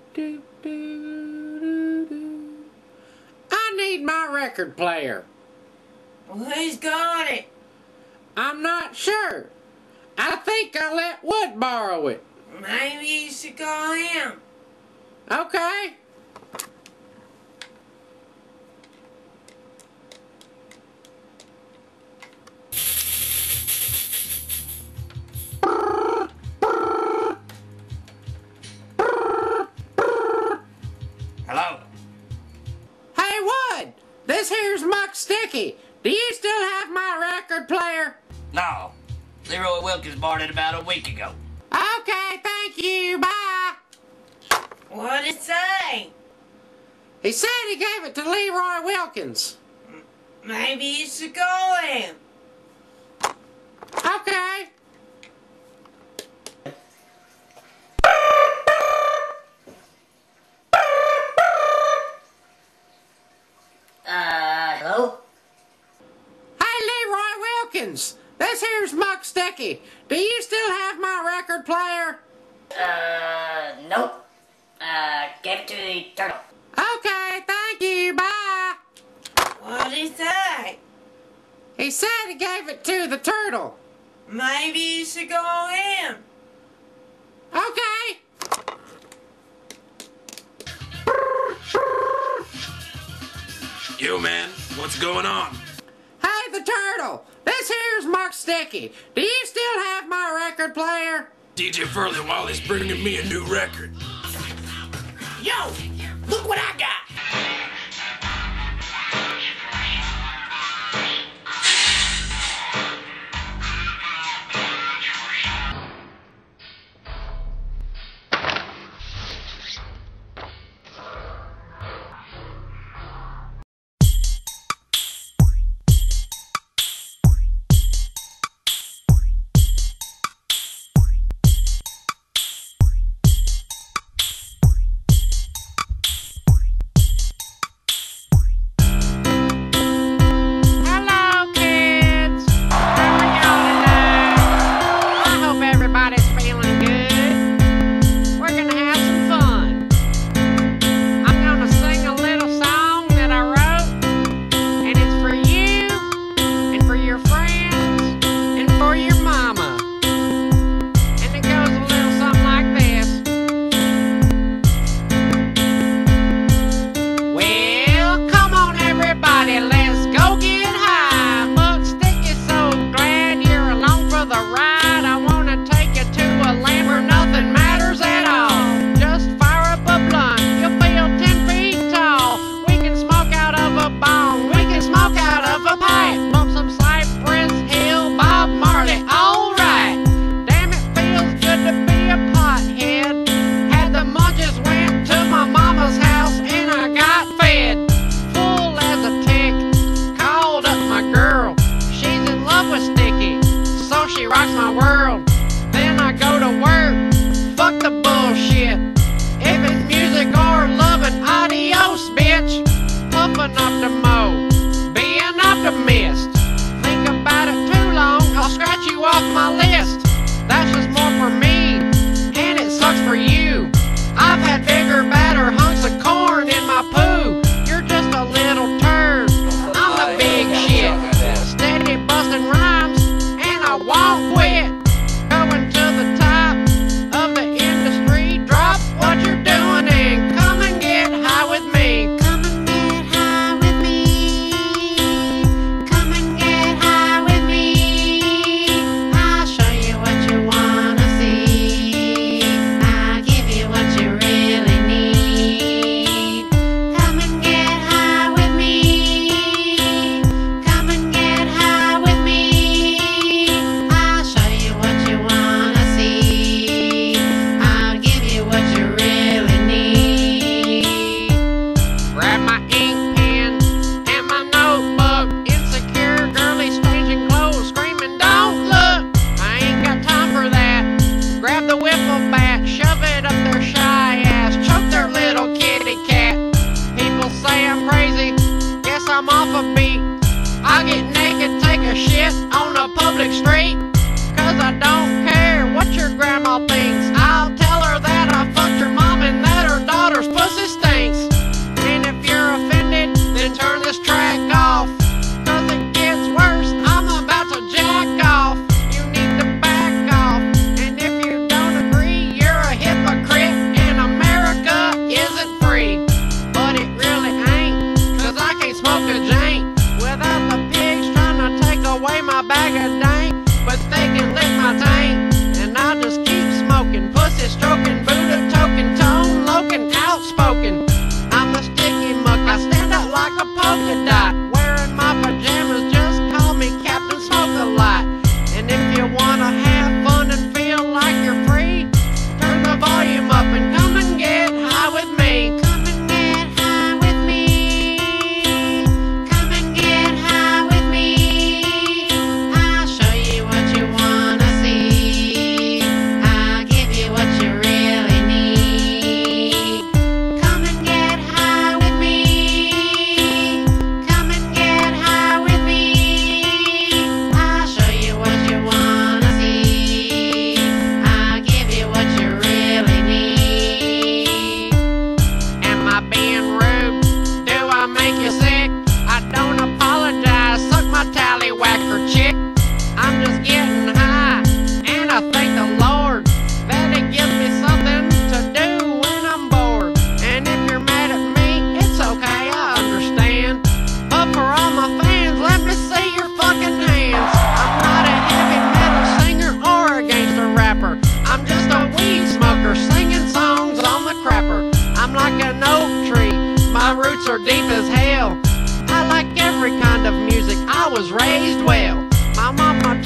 I need my record player. Well, who's got it? I'm not sure. I think I let Wood borrow it. Maybe you should call him. Okay. Hello? Hey, Wood! This here's Muck Sticky. Do you still have my record player? No. Leroy Wilkins bought it about a week ago. Okay, thank you. Bye. What'd it say? He said he gave it to Leroy Wilkins. Maybe you should call him. Okay. Hello? Hey, Leroy Wilkins. This here's Muck Sticky. Do you still have my record player? Nope. Gave it to the turtle. Okay, thank you. Bye. What'd he say? He said he gave it to the turtle. Maybe you should call him. Okay. Yo, man, what's going on? Hey, the turtle. This here's Muck Sticky. Do you still have my record player? DJ Furley Wally's bringing me a new record. Yo! Look what I got! Hello, kids. How are y'all tonight? I hope everybody's feeling good. We're gonna have some fun. I'm gonna sing a little song that I wrote, and it's for you, and for your friends, and for your mama. And it goes a little something like this. Well, come on, everybody, let's go get high. Muck Sticky's so glad you're along for the ride. I wanna take you to a land where nothing matters at all. Just fire up a blunt, you'll feel 10 feet tall. We can smoke out of a bong, we can smoke out of a pipe. Bump some Cypress Hill, Bob Marley, alright. Damn, it feels good to be a pothead. Had the munchies, went to my mama's house, and I got fed. Full as a tick, called up my girl. She's in love with Sticky, so she rocks my world. Then I go to work, fuck the bullshit. If it's music or loving, adios, bitch. Puffin' up the mo, being optimist. Think about it too long, I'll scratch you off my list. That's just more for me, and it sucks for you. I've had bigger, badder hunks of corn in my poo. You're just a little turd, I'm the big shit. Steady busting rhymes, and I won't quit. Going to the top of the industry. a dank, but they can lick my tank. And I just keep smoking, pussy stroking, Buddha token, tone loking, outspoken. I'm a sticky muck, I stand up like a polka dot. Wearing my pajamas, just call me Captain Smoke-A-Lot. And if you wanna have fun and feel like you're free, turn the volume up and come and get high with me. Come and get high with me. Come and get high with me. I'll show you what you wanna see. I'll give you what you really need. Come and get high with me. Come and get high with me. I'll show you what you wanna see. I'll give you what you really need. Am I being rude? Do I make you sick? I don't apologize, suck my tallywhacker chick. I'm just getting high, and I thank the Lord that it gives me something to do when I'm bored. And if you're mad at me, it's okay, I understand. But for all my fans, let me see your fucking hands. I'm not a heavy metal singer or a gangster rapper. I'm just a weed smoker singing songs on the crapper. I'm like an oak tree, my roots are deep as hell. I like every kind of music, I was raised well. My mama